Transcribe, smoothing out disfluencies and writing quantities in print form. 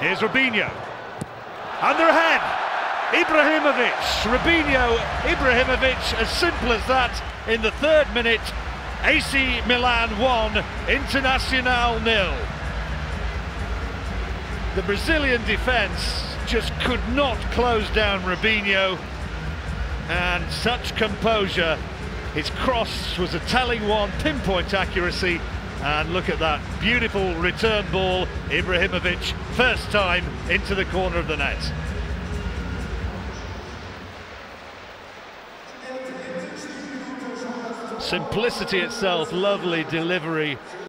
Here's Robinho. And they're ahead. Ibrahimovic. Ibrahimovic, as simple as that, in the 3rd minute. AC Milan 1, Internacional 0. The Brazilian defence just could not close down Robinho, and such composure. His cross was a telling one, pinpoint accuracy, and look at that beautiful return ball. Ibrahimovic, first time into the corner of the net. Simplicity itself, lovely delivery.